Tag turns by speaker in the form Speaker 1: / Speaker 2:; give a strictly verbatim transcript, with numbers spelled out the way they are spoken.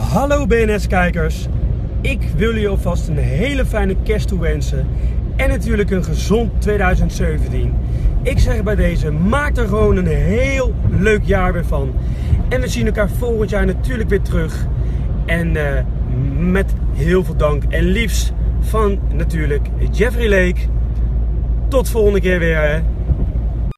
Speaker 1: Hallo B N S-kijkers, ik wil jullie alvast een hele fijne kerst toewensen en natuurlijk een gezond tweeduizend zeventien. Ik zeg bij deze, maak er gewoon een heel leuk jaar weer van. En we zien elkaar volgend jaar natuurlijk weer terug. En uh, met heel veel dank en liefs van natuurlijk Jeffrey Lake. Tot volgende keer weer. Hè.